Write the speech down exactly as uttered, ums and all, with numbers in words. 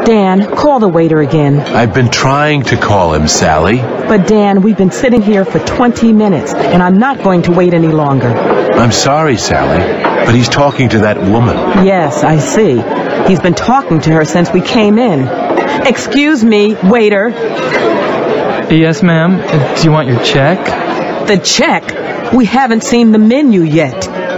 Dan, call the waiter again. I've been trying to call him, Sally. But Dan, we've been sitting here for twenty minutes, and I'm not going to wait any longer. I'm sorry, Sally, but he's talking to that woman. Yes, I see. He's been talking to her since we came in. Excuse me, waiter. Yes, ma'am. Do you want your check? The check? We haven't seen the menu yet.